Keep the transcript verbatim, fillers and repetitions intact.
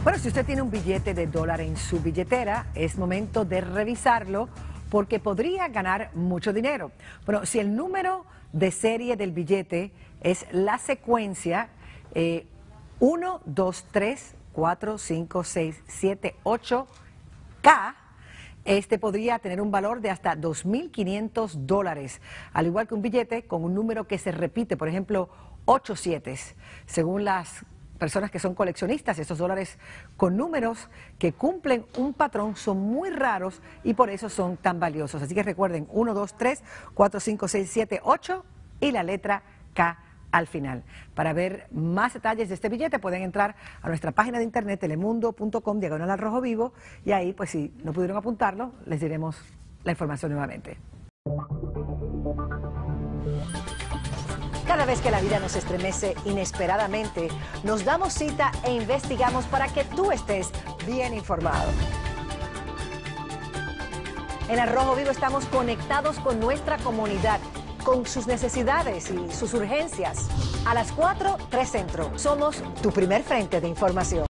Bueno, si usted tiene un billete de dólar en su billetera, es momento de revisarlo porque podría ganar mucho dinero. Bueno, si el número de serie del billete es la secuencia eh, uno, dos, tres, cuatro, cinco, seis, siete, ocho K, este podría tener un valor de hasta dos mil quinientos dólares, al igual que un billete con un número que se repite, por ejemplo, ocho sietes, según las personas que son coleccionistas. Estos dólares con números que cumplen un patrón son muy raros y por eso son tan valiosos. Así que recuerden, uno, dos, tres, cuatro, cinco, seis, siete, ocho y la letra K al final. Para ver más detalles de este billete pueden entrar a nuestra página de internet telemundo punto com diagonal al rojo vivo y ahí, pues si no pudieron apuntarlo, les diremos la información nuevamente. Cada vez que la vida nos estremece inesperadamente, nos damos cita e investigamos para que tú estés bien informado. En El Rojo Vivo estamos conectados con nuestra comunidad, con sus necesidades y sus urgencias. A las cuatro, tres Centro. Somos tu primer frente de información.